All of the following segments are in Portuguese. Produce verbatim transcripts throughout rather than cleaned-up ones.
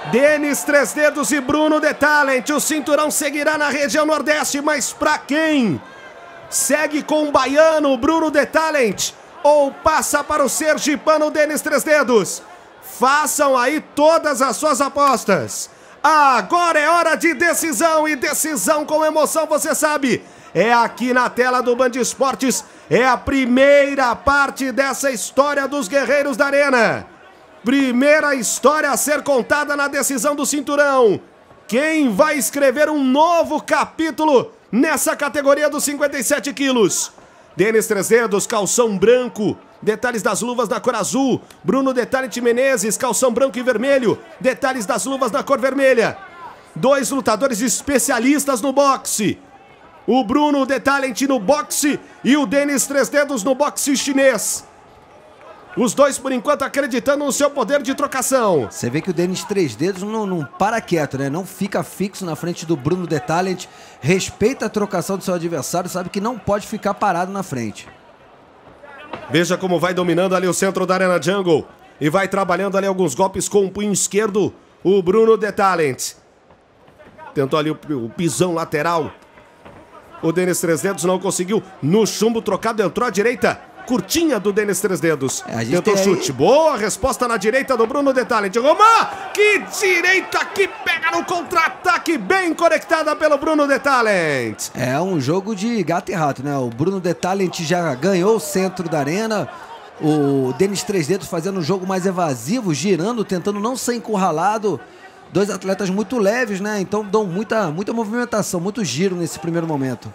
Denis Três Dedos e Bruno The Talent. O cinturão seguirá na região Nordeste, mas pra quem? Segue com o baiano Bruno The Talent ou passa para o sergipano Denis Três Dedos? Façam aí todas as suas apostas. Agora é hora de decisão, e decisão com emoção, você sabe. É aqui na tela do Band Esportes. É a primeira parte dessa história dos Guerreiros da Arena. Primeira história a ser contada na decisão do cinturão. Quem vai escrever um novo capítulo nessa categoria dos cinquenta e sete quilos? Denis Três Dedos, calção branco, detalhes das luvas na cor azul. Bruno The Talent Menezes, calção branco e vermelho, detalhes das luvas na cor vermelha. Dois lutadores especialistas no boxe. O Bruno The Talent no boxe e o Denis Três Dedos no boxe chinês. Os dois, por enquanto, acreditando no seu poder de trocação. Você vê que o Denis Três Dedos não, não para quieto, né? Não fica fixo na frente do Bruno The Talent. Respeita a trocação do seu adversário, sabe que não pode ficar parado na frente. Veja como vai dominando ali o centro da Arena Jungle. E vai trabalhando ali alguns golpes com o punho esquerdo, o Bruno The Talent. Tentou ali o, o pisão lateral. O Denis Três Dedos não conseguiu. No chumbo trocado, entrou à direita. Curtinha do Denis Três Dedos. É, tentou chute. Aí... Boa resposta na direita do Bruno The Talent. Roman, que direita que pega no contra-ataque. Bem conectada pelo Bruno The Talent. É um jogo de gato e rato, né? O Bruno The Talent já ganhou o centro da arena. O Denis Três Dedos fazendo um jogo mais evasivo, girando, tentando não ser encurralado. Dois atletas muito leves, né? Então dão muita, muita movimentação, muito giro nesse primeiro momento.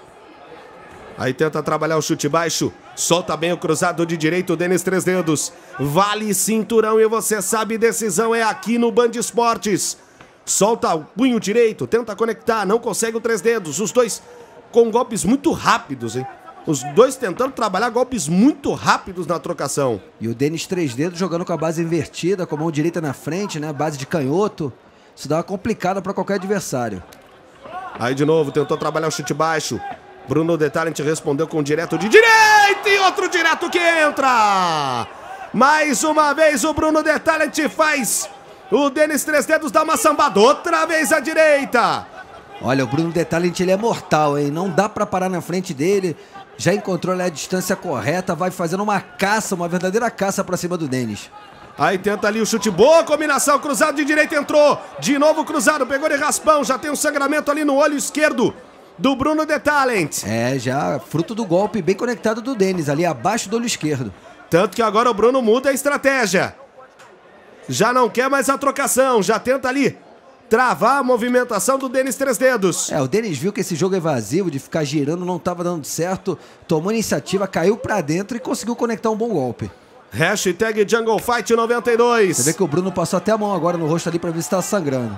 Aí tenta trabalhar o chute baixo. Solta bem o cruzado de direito, o Denis Três Dedos. Vale cinturão e você sabe, decisão é aqui no Band Esportes. Solta o punho direito, tenta conectar, não consegue o Três Dedos. Os dois com golpes muito rápidos, hein? Os dois tentando trabalhar golpes muito rápidos na trocação. E o Denis Três Dedos jogando com a base invertida, com a mão direita na frente, né? Base de canhoto. Isso dá uma complicada para qualquer adversário. Aí de novo, tentou trabalhar o chute baixo. Bruno The Talent respondeu com um direto de direita e outro direto que entra. Mais uma vez o Bruno The Talent faz o Denis Três Dedos dar uma sambada. Outra vez à direita. Olha, o Bruno The Talent, ele é mortal, hein? Não dá pra parar na frente dele. Já encontrou ali a distância correta, vai fazendo uma caça, uma verdadeira caça pra cima do Denis. Aí tenta ali o chute, boa combinação, cruzado de direita entrou. De novo cruzado, pegou de raspão, já tem um sangramento ali no olho esquerdo do Bruno The Talent. É, já fruto do golpe bem conectado do Denis, ali abaixo do olho esquerdo. Tanto que agora o Bruno muda a estratégia. Já não quer mais a trocação, já tenta ali travar a movimentação do Denis Três Dedos. É, o Denis viu que esse jogo evasivo, de ficar girando, não estava dando certo, tomou iniciativa, caiu pra dentro e conseguiu conectar um bom golpe. Hashtag Jungle Fight noventa e dois. Você vê que o Bruno passou até a mão agora no rosto ali pra ver se tá sangrando.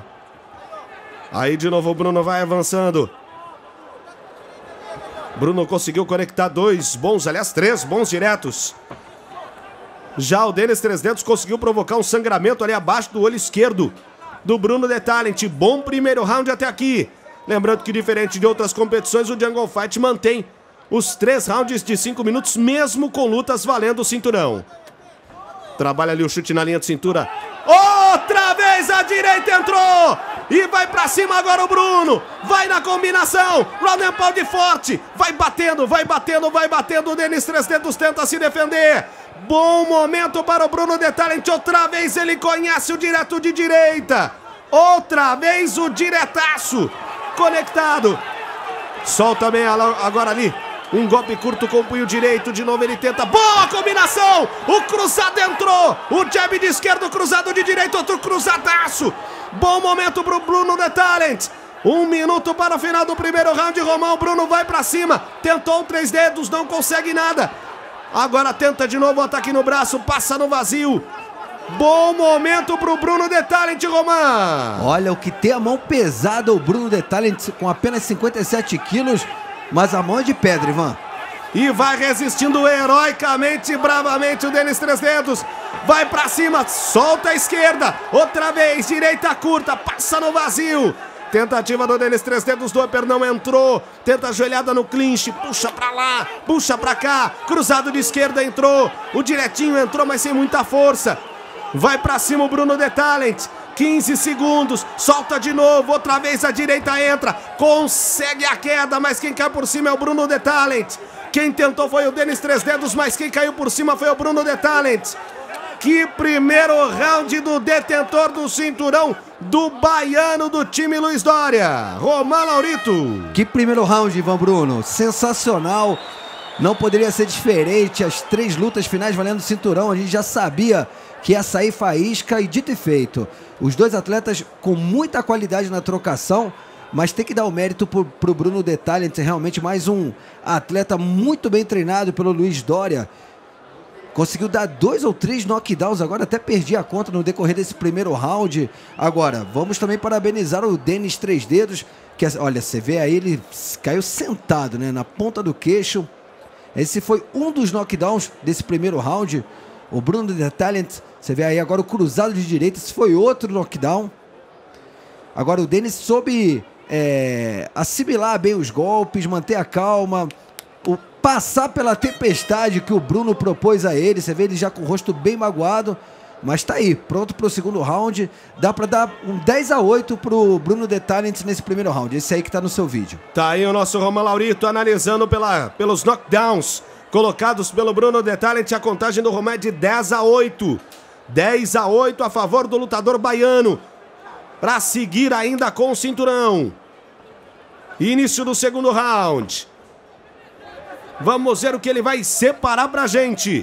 Aí de novo o Bruno vai avançando. Bruno conseguiu conectar dois bons, aliás, três bons diretos. Já o Denis Três Dedos conseguiu provocar um sangramento ali abaixo do olho esquerdo do Bruno The Talent. Bom primeiro round até aqui. Lembrando que, diferente de outras competições, o Jungle Fight mantém os três rounds de cinco minutos, mesmo com lutas valendo o cinturão. Trabalha ali o chute na linha de cintura. Outra vez a direita entrou! E vai pra cima agora o Bruno. Vai na combinação. Round and pound forte. Vai batendo, vai batendo, vai batendo. O Denis Três Dedos tenta se defender. Bom momento para o Bruno The Talent. Outra vez ele conhece o direto de direita. Outra vez o diretaço. Conectado. Solta bem agora ali. Um golpe curto com o punho direito. De novo ele tenta. Boa combinação. O cruzado entrou. O jab de esquerdo, cruzado de direito. Outro cruzadaço. Bom momento para o Bruno The Talent. Um minuto para o final do primeiro round. Romão, o Bruno vai para cima. Tentou Três Dedos, não consegue nada. Agora tenta de novo o ataque no braço. Passa no vazio. Bom momento para o Bruno The Talent, Roman. Olha, o que tem a mão pesada, o Bruno The Talent com apenas cinquenta e sete quilos. Mas a mão é de pedra, Ivan. E vai resistindo heroicamente, bravamente o Denis Três Dedos. Vai pra cima, solta a esquerda. Outra vez, direita curta, passa no vazio. Tentativa do Denis Três Dedos, do upper não entrou. Tenta a joelhada no clinch, puxa pra lá, puxa pra cá. Cruzado de esquerda entrou. O direitinho entrou, mas sem muita força. Vai pra cima o Bruno The Talent. quinze segundos, solta de novo, outra vez a direita entra, consegue a queda, mas quem cai por cima é o Bruno The Talent. Quem tentou foi o Denis Três Dedos, mas quem caiu por cima foi o Bruno The Talent. Que primeiro round do detentor do cinturão do baiano do time Luiz Dória, Roman Laurito. Que primeiro round, Ivan Bruno, sensacional. Não poderia ser diferente, as três lutas finais valendo o cinturão, a gente já sabia que ia sair faísca e dito e feito. Os dois atletas com muita qualidade na trocação, mas tem que dar o mérito para o Bruno The Talent, realmente mais um atleta muito bem treinado pelo Luiz Dória. Conseguiu dar dois ou três knockdowns, agora até perdi a conta no decorrer desse primeiro round. Agora, vamos também parabenizar o Denis Três Dedos, que, olha, você vê aí, ele caiu sentado, né, na ponta do queixo. Esse foi um dos knockdowns desse primeiro round. O Bruno The Talent, você vê aí agora o cruzado de direita, esse foi outro knockdown. Agora o Denis soube é, assimilar bem os golpes, manter a calma, o, passar pela tempestade que o Bruno propôs a ele. Você vê ele já com o rosto bem magoado, mas tá aí, pronto para o segundo round. Dá para dar um dez a oito pro Bruno The Talent nesse primeiro round, esse aí que tá no seu vídeo. Tá aí o nosso Roman Laurito analisando pela, pelos knockdowns colocados pelo Bruno The Talent. A contagem do Roman é de dez a oito. dez a oito a favor do lutador baiano, para seguir ainda com o cinturão. Início do segundo round. Vamos ver o que ele vai separar pra gente.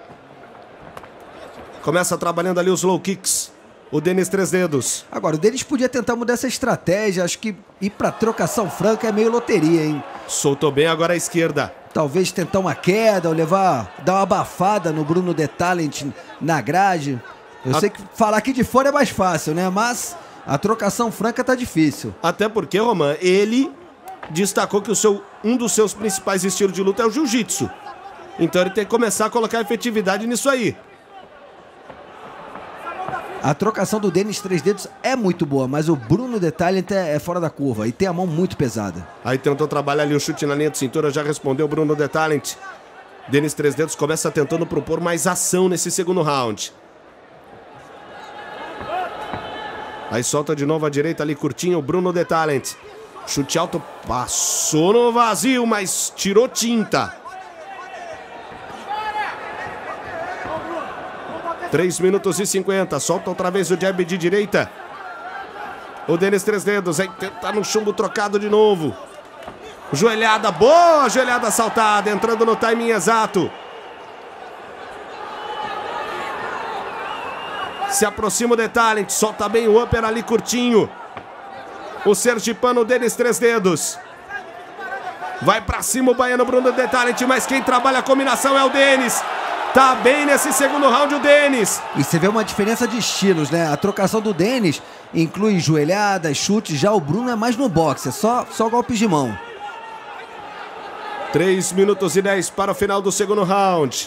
Começa trabalhando ali os low kicks, o Denis Três Dedos. Agora, o Denis podia tentar mudar essa estratégia. Acho que ir pra trocação franca é meio loteria, hein? Soltou bem agora a esquerda. Talvez tentar uma queda ou levar, dar uma abafada no Bruno The Talent na grade. Eu a... sei que falar aqui de fora é mais fácil, né? Mas a trocação franca tá difícil. Até porque, Roman, ele destacou que o seu, um dos seus principais estilos de luta é o jiu-jitsu. Então ele tem que começar a colocar efetividade nisso aí. A trocação do Denis Três Dedos é muito boa, mas o Bruno The Talent é, é fora da curva e tem a mão muito pesada. Aí tentou trabalhar ali o chute na linha de cintura, já respondeu o Bruno The Talent. Denis Três Dedos começa tentando propor mais ação nesse segundo round. Aí solta de novo a direita ali, curtinho, o Bruno The Talent. Chute alto, passou no vazio, mas tirou tinta. três minutos e cinquenta, solta outra vez o jab de direita. O Denis Três Dedos, aí tenta no chumbo trocado de novo. Joelhada, boa joelhada saltada, entrando no timing exato. Se aproxima o The Talent, solta bem o upper ali curtinho. O sergipano Denis Três Dedos. Vai pra cima o baiano Bruno The Talent, mas quem trabalha a combinação é o Denis. Tá bem nesse segundo round o Denis. E você vê uma diferença de estilos, né? A trocação do Denis inclui joelhadas, chutes, já o Bruno é mais no boxe, é só, só golpes de mão. três minutos e dez para o final do segundo round.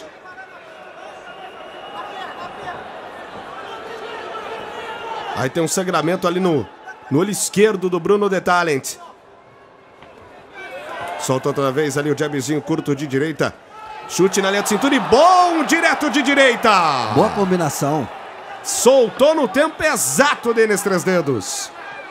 Aí tem um sangramento ali no, no olho esquerdo do Bruno The Talent. Solta outra vez ali o jabzinho curto de direita. Chute na linha de cintura e bom, direto de direita. Boa combinação. Soltou no tempo exato o Denis Três Dedos.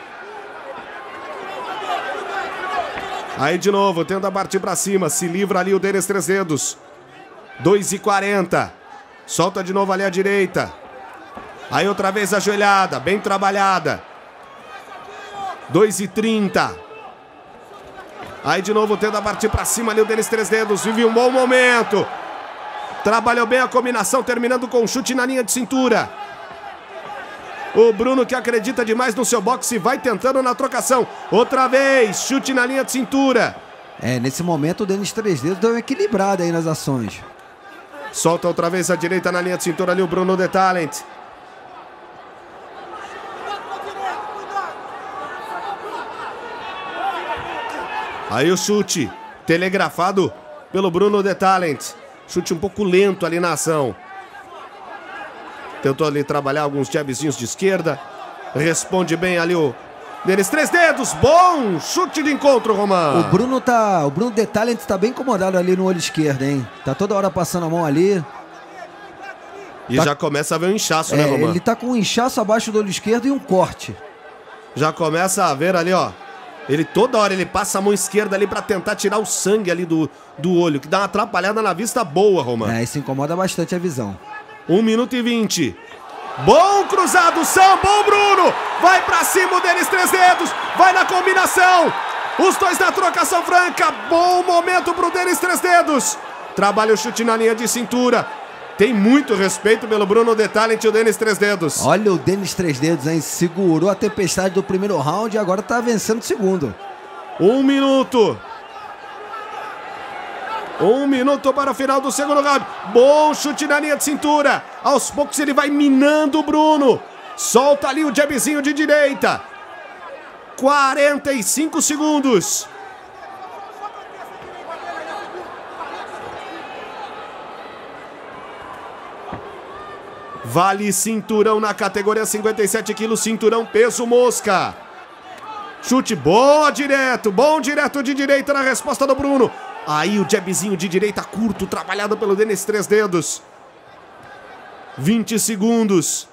Aí de novo, tenta partir pra cima. Se livra ali o Denis Três Dedos. dois e quarenta. Solta de novo ali à direita. Aí outra vez a joelhada, bem trabalhada. dois e trinta. Aí de novo tenta partir pra cima ali o Denis Três Dedos. Vive um bom momento. Trabalhou bem a combinação, terminando com um chute na linha de cintura. O Bruno, que acredita demais no seu boxe, vai tentando na trocação. Outra vez, chute na linha de cintura. É, nesse momento o Denis Três Dedos deu uma equilibrada aí nas ações. Solta outra vez a direita na linha de cintura ali o Bruno The Talent. Aí o chute, telegrafado pelo Bruno The Talent. Chute um pouco lento ali na ação. Tentou ali trabalhar alguns jabzinhos de esquerda. Responde bem ali o Denis Três Dedos. Bom chute de encontro, Roman. O Bruno tá, o Bruno The Talent tá bem incomodado ali no olho esquerdo, hein? Tá toda hora passando a mão ali. E tá... já começa a ver um inchaço, é, né, Romano? Ele tá com um inchaço abaixo do olho esquerdo e um corte. Já começa a ver ali, ó. Ele toda hora ele passa a mão esquerda ali pra tentar tirar o sangue ali do, do olho, que dá uma atrapalhada na vista boa, Romano. É, isso incomoda bastante a visão. um minuto e vinte. Bom cruzado, São, bom Bruno. Vai pra cima o Denis Três Dedos. Vai na combinação. Os dois na trocação franca. Bom momento pro Denis Três Dedos. Trabalha o chute na linha de cintura. Tem muito respeito pelo Bruno The Talent e o Denis Três Dedos. Olha o Denis Três Dedos, hein? Segurou a tempestade do primeiro round e agora tá vencendo o segundo. Um minuto. Um minuto para o final do segundo round. Bom chute na linha de cintura. Aos poucos ele vai minando o Bruno. Solta ali o jabzinho de direita. quarenta e cinco segundos. Vale cinturão na categoria cinquenta e sete quilos, cinturão peso mosca. Chute boa direto, bom direto de direita na resposta do Bruno. Aí o jabzinho de direita curto, trabalhado pelo Denis Três Dedos. vinte segundos.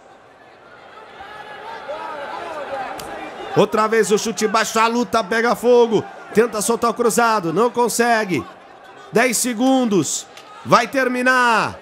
Outra vez o chute baixo, a luta pega fogo. Tenta soltar o cruzado, não consegue. dez segundos. Vai terminar.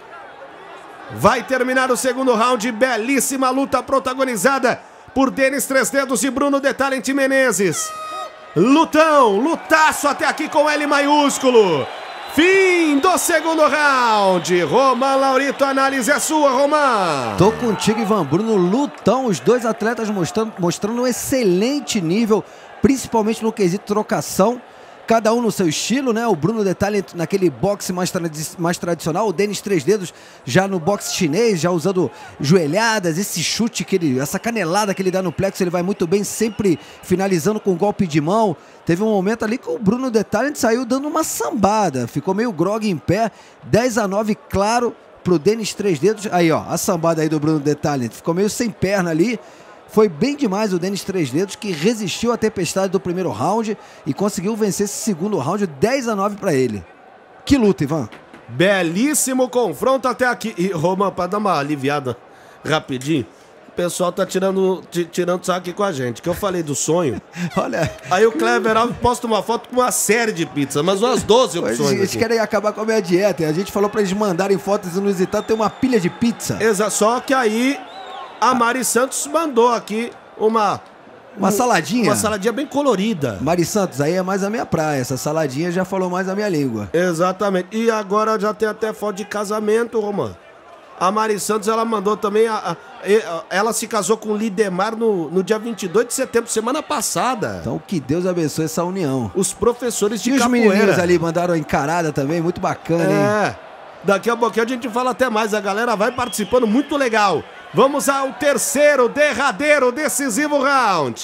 Vai terminar o segundo round. Belíssima luta protagonizada por Denis Três Dedos e Bruno The Talent Menezes. Lutão, lutaço até aqui com L maiúsculo. Fim do segundo round. Roman Laurito, a análise é sua, Roman. Tô contigo, Ivan Bruno. Lutão, os dois atletas mostrando, mostrando um excelente nível, principalmente no quesito trocação. Cada um no seu estilo, né? O Bruno The Talent naquele boxe mais, tradi mais tradicional, o Denis Três Dedos já no boxe chinês, já usando joelhadas, esse chute, que ele, essa canelada que ele dá no plexo, ele vai muito bem, sempre finalizando com golpe de mão. Teve um momento ali que o Bruno The Talent saiu dando uma sambada, ficou meio grogue em pé, dez a nove, claro, pro Denis Três Dedos. Aí, ó, a sambada aí do Bruno The Talent, ficou meio sem perna ali. Foi bem demais o Denis Três Dedos, que resistiu à tempestade do primeiro round e conseguiu vencer esse segundo round, dez a nove para ele. Que luta, Ivan. Belíssimo confronto até aqui. E, Roman, para dar uma aliviada rapidinho, o pessoal tá tirando, tirando saco aqui com a gente, que eu falei do sonho. Olha. Aí o Cleber Alves posta uma foto com uma série de pizzas, mas umas doze opções. Eles querem acabar com a minha dieta. A gente falou para eles mandarem fotos inusitadas, tem uma pilha de pizza. Exato, só que aí a Mari Santos mandou aqui uma... Uma um, saladinha? Uma saladinha bem colorida. Mari Santos, aí é mais a minha praia. Essa saladinha já falou mais a minha língua. Exatamente. E agora já tem até foto de casamento, Roman. A Mari Santos, ela mandou também... A, a, a, ela se casou com o Lidemar no, no dia vinte e dois de setembro, semana passada. Então que Deus abençoe essa união. Os professores de e capoeira. os meninos ali mandaram a encarada também, muito bacana, hein? É. Daqui a pouquinho a gente fala até mais. A galera vai participando, muito legal. Vamos ao terceiro, derradeiro, decisivo round.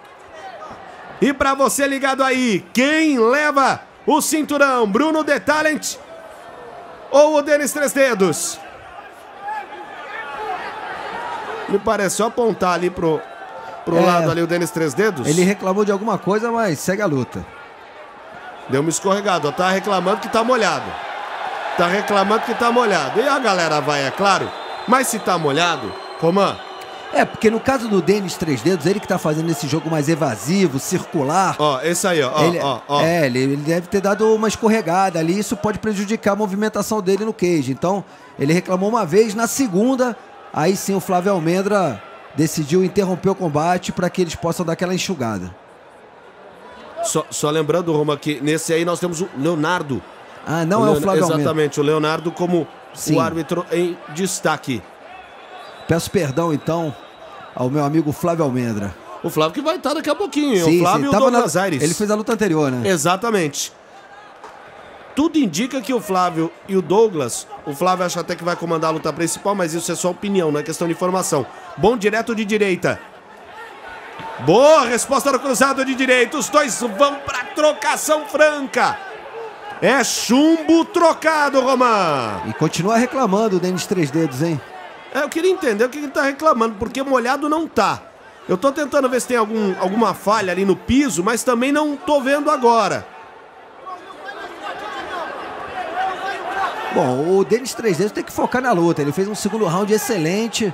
E pra você ligado aí, quem leva o cinturão? Bruno The Talent ou o Denis Três Dedos? Me pareceu apontar ali pro, pro é, lado ali o Denis Três Dedos. Ele reclamou de alguma coisa, mas segue a luta. Deu uma escorregada, ó, tá reclamando que tá molhado. Tá reclamando que tá molhado. E a galera vai, é claro. Mas se tá molhado, Roman... É, porque no caso do Denis Três Dedos, ele que tá fazendo esse jogo mais evasivo, circular... Ó, esse aí, ó, ele, ó, ó. É, ele, ele deve ter dado uma escorregada ali, isso pode prejudicar a movimentação dele no cage. Então, ele reclamou uma vez, na segunda, aí sim o Flávio Almendra decidiu interromper o combate para que eles possam dar aquela enxugada. Só, só lembrando, Roma, que nesse aí nós temos o Leonardo. Ah, não o é Leon... o Flávio Almendra. Exatamente, o Leonardo como sim. o árbitro em destaque. Peço perdão, então, ao meu amigo Flávio Almendra. O Flávio que vai estar daqui a pouquinho. Sim, o Flávio sim. e o Douglas na... Aires. Ele fez a luta anterior, né? Exatamente. Tudo indica que o Flávio e o Douglas... O Flávio acha até que vai comandar a luta principal, mas isso é só opinião, não é questão de informação. Bom direto de direita. Boa resposta do cruzado de direita. Os dois vão para trocação franca. É chumbo trocado, Roman. E continua reclamando o Denis Três Dedos, hein? É, eu queria entender o que ele tá reclamando, porque molhado não tá. Eu tô tentando ver se tem algum, alguma falha ali no piso, mas também não tô vendo agora. Bom, o Denis Três Dedos tem que focar na luta. Ele fez um segundo round excelente.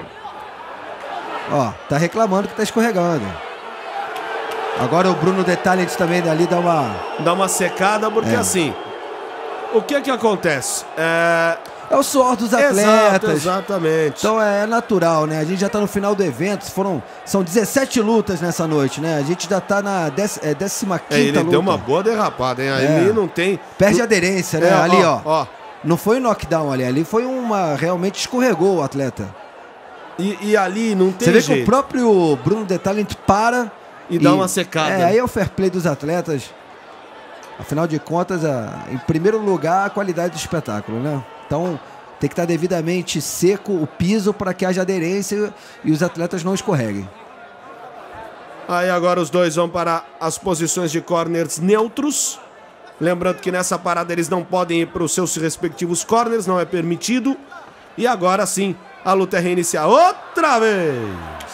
Ó, tá reclamando que tá escorregando. Agora o Bruno The Talent também dali dá uma... Dá uma secada, porque é. assim... O que que acontece? É... É o suor dos atletas. Exato, exatamente. Então é natural, né? A gente já tá no final do evento. Foram, são dezessete lutas nessa noite, né? A gente já tá na décima quinta é, ele luta. deu uma boa derrapada, hein? Aí é. não tem... Perde aderência, né? É, ali, ó, ó, ó. Não foi um knockdown ali. Ali foi uma... Realmente escorregou o atleta. E, e ali não tem Você vê jeito. que o próprio Bruno The Talent para... E, e dá uma secada. É, aí é o fair play dos atletas. Afinal de contas, a, em primeiro lugar, a qualidade do espetáculo, né? Então, tem que estar devidamente seco o piso para que haja aderência e os atletas não escorreguem. Aí agora os dois vão para as posições de corners neutros. Lembrando que nessa parada eles não podem ir para os seus respectivos corners, não é permitido. E agora sim, a luta é reiniciar outra vez.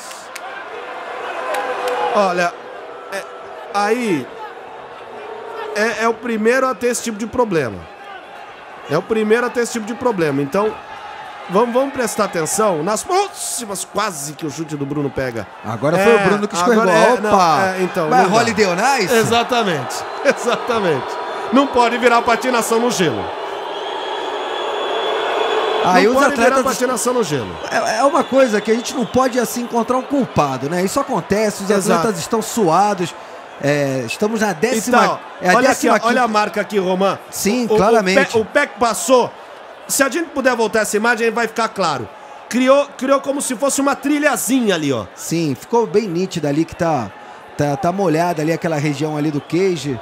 Olha, é, aí é, é o primeiro a ter esse tipo de problema. É o primeiro a ter esse tipo de problema. Então, vamos, vamos prestar atenção nas próximas. Quase que o chute do Bruno pega. Agora é, foi o Bruno que escorregou. É, Opa! não, é, então, Mas Holiday on Ice? Exatamente, exatamente. Não pode virar patinação no gelo. Aí não os pode atletas... virar patinação no gelo. É, é uma coisa que a gente não pode assim encontrar um culpado, né? Isso acontece, os Exato. atletas estão suados. É, estamos na décima... Então, é a olha, décima aqui, ó, olha a marca aqui, Roman. Sim, o, claramente. O pé, o pé que passou. Se a gente puder voltar essa imagem, vai ficar claro. Criou, criou como se fosse uma trilhazinha ali, ó. Sim, ficou bem nítido ali que tá, tá, tá molhada ali aquela região ali do queijo.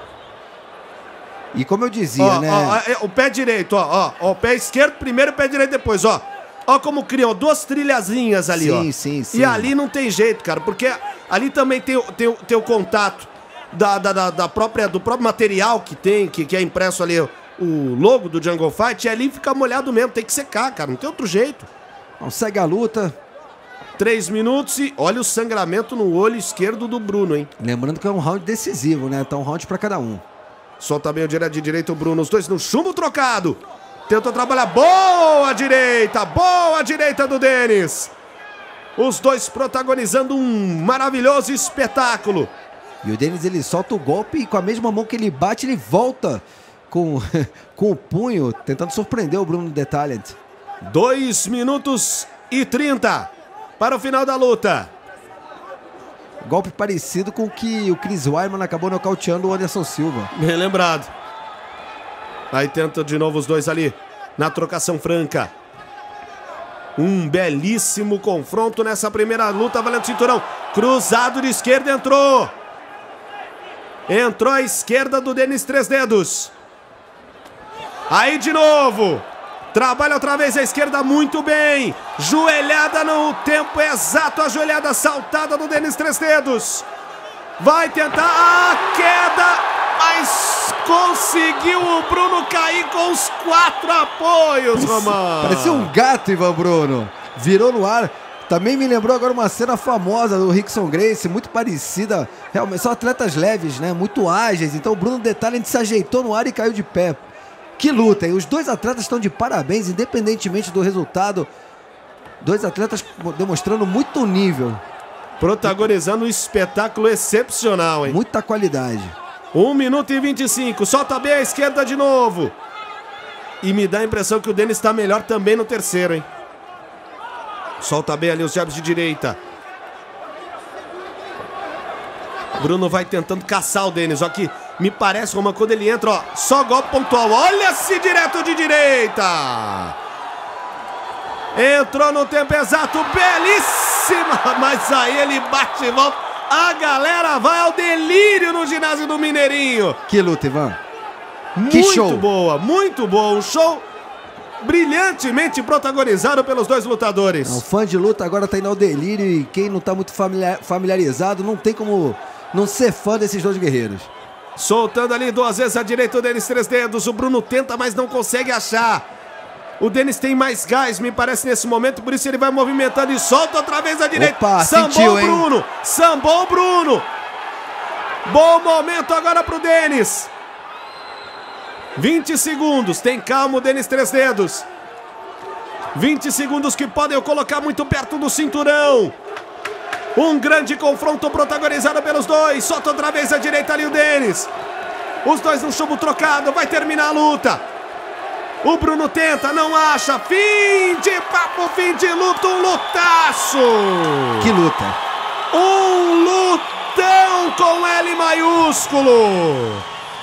E como eu dizia, ó, né? Ó, o pé direito, ó, ó, ó. O pé esquerdo primeiro, o pé direito depois, ó. Ó como criou duas trilhazinhas ali, sim, ó. Sim, sim, sim. E ali não tem jeito, cara, porque ali também tem, tem, tem o contato da, da, da própria, do próprio material que tem, que, que é impresso ali, o logo do Jungle Fight, e ali fica molhado mesmo, tem que secar, cara, não tem outro jeito. Então, segue a luta. Três minutos e olha o sangramento no olho esquerdo do Bruno, hein? Lembrando que é um round decisivo, né? Então um round pra cada um. Solta bem o direito de direito o Bruno, os dois no chumbo trocado. Tentou trabalhar, boa direita, boa direita do Denis. Os dois protagonizando um maravilhoso espetáculo. E o Denis, ele solta o golpe e com a mesma mão que ele bate, ele volta com, com o punho, tentando surpreender o Bruno The Talent. dois minutos e trinta para o final da luta. Golpe parecido com o que o Chris Weidman acabou nocauteando o Anderson Silva. Bem lembrado. Aí tenta de novo os dois ali na trocação franca. Um belíssimo confronto nessa primeira luta valendo cinturão. Cruzado de esquerda, entrou. Entrou a esquerda do Denis Três Dedos. Aí de novo. Trabalha outra vez a esquerda muito bem. Joelhada no tempo exato. A joelhada saltada do Denis Três Dedos. Vai tentar a queda. Mas conseguiu o Bruno cair com os quatro apoios, Roman. Parecia um gato, Ivan Bruno. Virou no ar. Também me lembrou agora uma cena famosa do Rickson Gracie, muito parecida. Realmente, são atletas leves, né? Muito ágeis. Então o Bruno The Talent se ajeitou no ar e caiu de pé. Que luta, hein? Os dois atletas estão de parabéns, independentemente do resultado. Dois atletas demonstrando muito nível. Protagonizando um espetáculo excepcional, hein? Muita qualidade. um minuto e vinte e cinco. Solta bem a esquerda de novo. E me dá a impressão que o Denis está melhor também no terceiro, hein? Solta bem ali os jabs de direita. Bruno vai tentando caçar o Denis. Ó que me parece, Roman, quando ele entra, ó, só golpe pontual. Olha-se direto de direita. Entrou no tempo exato. Belíssima. Mas aí ele bate e volta. A galera vai ao delírio no ginásio do Mineirinho. Que luta, Ivan. Que muito show. boa, muito boa. Um show brilhantemente protagonizado pelos dois lutadores. O fã de luta agora tá indo ao delírio e quem não tá muito familiar, familiarizado não tem como não ser fã desses dois guerreiros. Soltando ali duas vezes a direita o Denis Três Dedos. O Bruno tenta, mas não consegue achar. O Denis tem mais gás, me parece, nesse momento. Por isso ele vai movimentando e solta outra vez a direita. Opa, sambou sentiu, o Bruno. Sambou o Bruno. Bom momento agora pro Denis. vinte segundos, tem calma o Denis Três Dedos. vinte segundos que podem o colocar muito perto do cinturão. Um grande confronto protagonizado pelos dois. Solta outra vez à direita ali o Denis. Os dois no chumbo trocado, vai terminar a luta. O Bruno tenta, não acha. Fim de papo, fim de luta, um lutaço. Que luta. Um lutão com L maiúsculo.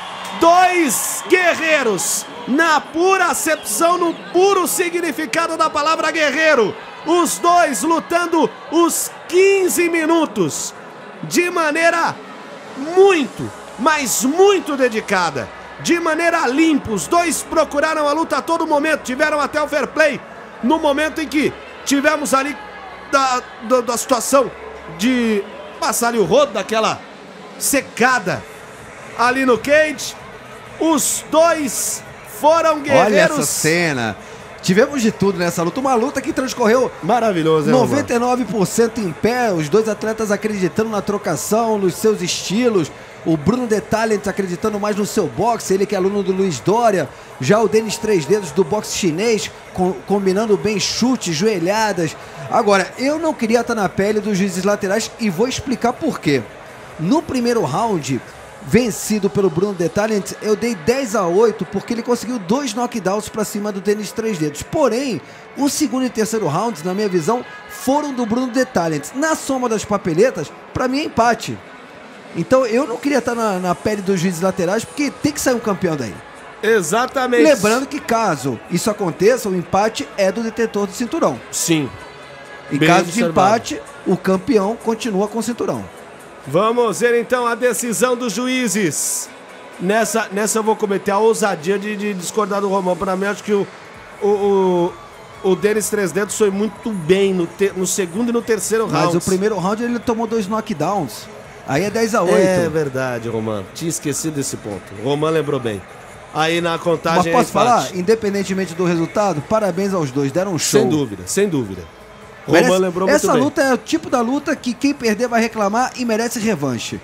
Dois guerreiros, na pura acepção, no puro significado da palavra guerreiro. Os dois lutando os quinze minutos de maneira muito, mas muito dedicada. De maneira limpa, os dois procuraram a luta a todo momento, tiveram até o fair play. No momento em que tivemos ali da, da, da situação de passar ali o rodo daquela secada ali no cage, os dois foram guerreiros. Olha essa cena. Tivemos de tudo nessa luta, uma luta que transcorreu maravilhoso, noventa e nove por cento em pé, os dois atletas acreditando na trocação, nos seus estilos. O Bruno The Talent acreditando mais no seu boxe, ele que é aluno do Luiz Dória. Já o Denis Três Dedos do boxe chinês, com, combinando bem chutes, joelhadas. Agora, eu não queria estar na pele dos juízes laterais e vou explicar por quê. No primeiro round, vencido pelo Bruno The Talent, eu dei dez a oito porque ele conseguiu dois knockdowns para cima do Denis Três Dedos. Porém, o segundo e terceiro rounds, na minha visão, foram do Bruno The Talent. Na soma das papeletas, para mim é empate. Então eu não queria estar na, na pele dos juízes laterais, porque tem que sair um campeão daí. Exatamente. Lembrando que caso isso aconteça, o empate é do detentor do cinturão. Sim. Em Bem caso observado. de empate, o campeão continua com o cinturão. Vamos ver então a decisão dos juízes. Nessa, nessa eu vou cometer a ousadia de, de discordar do Romão. Para mim, acho que o, o, o, o Denis Três Dedos foi muito bem no, te, no segundo e no terceiro round. Mas o primeiro round ele tomou dois knockdowns. Aí é dez a oito. É verdade, Romão. Tinha esquecido desse ponto. O Romão lembrou bem. Aí na contagem. Mas posso é falar? Independentemente do resultado, parabéns aos dois. Deram um show. Sem dúvida, sem dúvida. O Merece, Romão lembrou muito essa bem. luta é o tipo da luta que quem perder vai reclamar e merece revanche.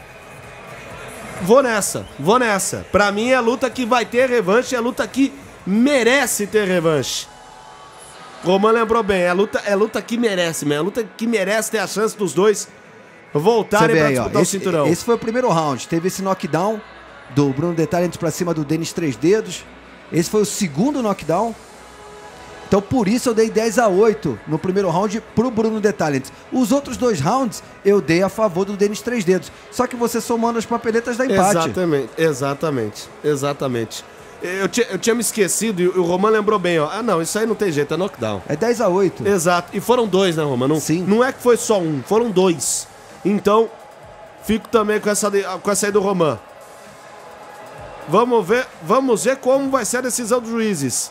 Vou nessa, vou nessa. Pra mim é a luta que vai ter revanche, é a luta que merece ter revanche. Romão lembrou bem, é a luta, é a luta que merece, é a luta que merece ter a chance dos dois voltarem pra aí, disputar ó, o esse, cinturão. Esse foi o primeiro round. Teve esse knockdown do Bruno The Talent pra cima do Denis Três Dedos. Esse foi o segundo knockdown. Então por isso eu dei dez a oito no primeiro round pro Bruno The Talent. Os outros dois rounds eu dei a favor do Denis Três Dedos. Só que você somando as papeletas dá empate. Exatamente, exatamente, exatamente. Eu, tinha, eu tinha me esquecido e o Romão lembrou bem, ó. Ah não, isso aí não tem jeito, é knockdown. É dez a oito. Exato, e foram dois, né, Romão? Não, Sim. Não é que foi só um, foram dois. Então, fico também com essa, com essa aí do Romão. Vamos ver, vamos ver como vai ser a decisão dos juízes.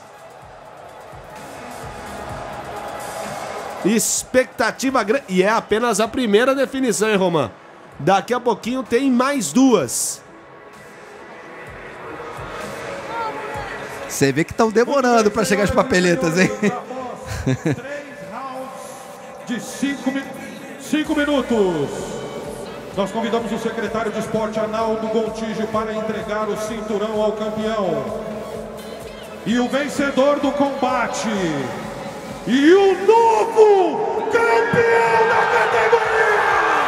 Expectativa grande. E é apenas a primeira definição, hein, Romão? Daqui a pouquinho tem mais duas. Você vê que estão demorando para chegar as papeletas, hein? Três rounds de cinco, cinco minutos. Nós convidamos o secretário de esporte, Arnaldo Gontijo, para entregar o cinturão ao campeão. E o vencedor do combate. E o novo campeão da categoria,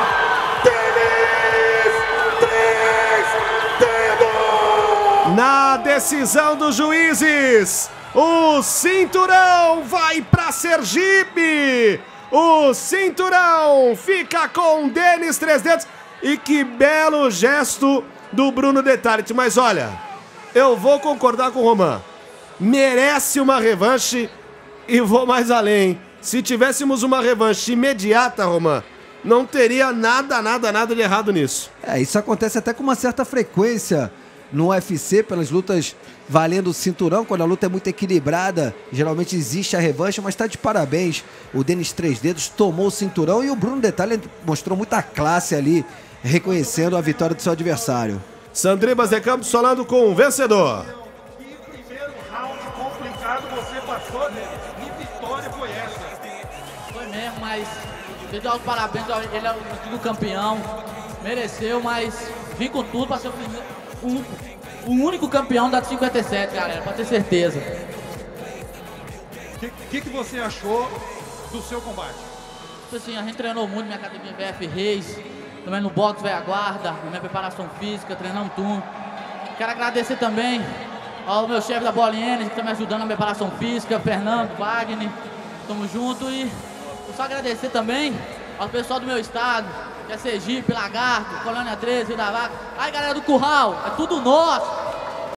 Denis Três Dedos! Na decisão dos juízes, o cinturão vai para Sergipe. O cinturão fica com Denis Três Dedos. E que belo gesto do Bruno The Talent. Mas olha, eu vou concordar com o Romão. Merece uma revanche. E vou mais além. Se tivéssemos uma revanche imediata, Romão, não teria nada, nada, nada de errado nisso. É, isso acontece até com uma certa frequência no U F C, pelas lutas valendo o cinturão, quando a luta é muito equilibrada, geralmente existe a revanche, mas tá de parabéns. O Denis Três Dedos tomou o cinturão e o Bruno The Talent mostrou muita classe ali, reconhecendo a vitória do seu adversário. Sandribas de Campos falando com o vencedor. Que primeiro round complicado você passou, Denis. Que vitória foi essa? Foi mesmo, mas eu dou os parabéns, ele é o antigo campeão, mereceu, mas vim com tudo para ser o único o único campeão da cinquenta e sete, galera, pra ter certeza. O que, que, que você achou do seu combate? Tipo assim, a gente treinou muito na minha academia V F Reis, também no boxe Velha Guarda, na minha preparação física, treinando tudo. Quero agradecer também ao meu chefe da Ball Energy, que tá me ajudando na preparação física, Fernando, Wagner, tamo junto. E só agradecer também ao pessoal do meu estado, que é Sergipe, Lagarto, Colônia treze, Rio da Vaca. Aí, galera do Curral, é tudo nosso.